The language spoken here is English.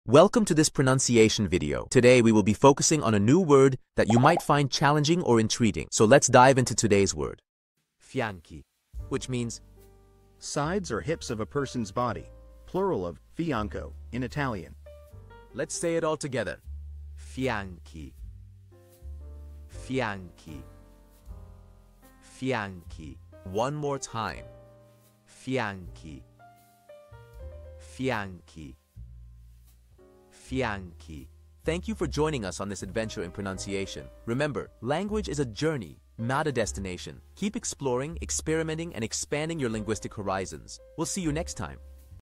Welcome to this pronunciation video. Today we will be focusing on a new word that you might find challenging or intriguing. So let's dive into today's word. Fianchi, which means sides or hips of a person's body, plural of fianco in Italian. Let's say it all together. Fianchi. Fianchi. Fianchi. One more time. Fianchi. Fianchi. Fianchi. Thank you for joining us on this adventure in pronunciation. Remember, language is a journey, not a destination. Keep exploring, experimenting, and expanding your linguistic horizons. We'll see you next time.